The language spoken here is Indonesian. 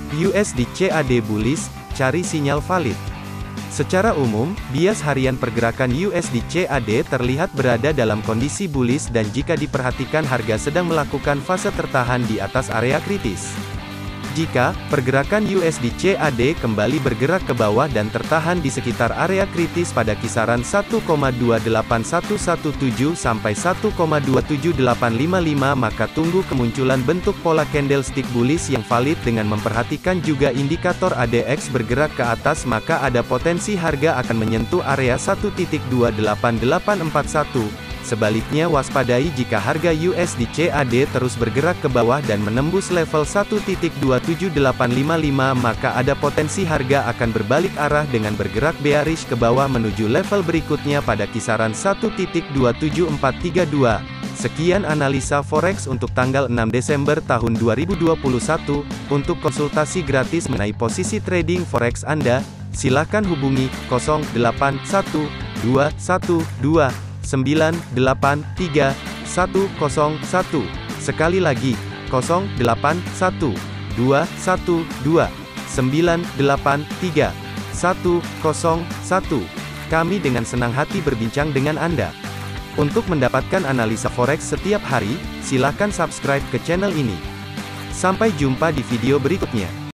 USD CAD bullish, cari sinyal valid. Secara umum, bias harian pergerakan USD CAD terlihat berada dalam kondisi bullish dan jika diperhatikan harga sedang melakukan fase tertahan di atas area kritis. Jika pergerakan USD CAD kembali bergerak ke bawah dan tertahan di sekitar area kritis pada kisaran 1,28117 sampai 1,27855 maka tunggu kemunculan bentuk pola candlestick bullish yang valid dengan memperhatikan juga indikator ADX bergerak ke atas maka ada potensi harga akan menyentuh area 1.28841. Sebaliknya waspadai jika harga USD CAD terus bergerak ke bawah dan menembus level 1.27855 maka ada potensi harga akan berbalik arah dengan bergerak bearish ke bawah menuju level berikutnya pada kisaran 1.27432. Sekian analisa forex untuk tanggal 6 Desember tahun 2021. Untuk konsultasi gratis mengenai posisi trading forex Anda, silakan hubungi 081212983101. Sekali lagi, 081212983101. Kami dengan senang hati berbincang dengan Anda. Untuk mendapatkan analisa forex setiap hari, silakan subscribe ke channel ini. Sampai jumpa di video berikutnya.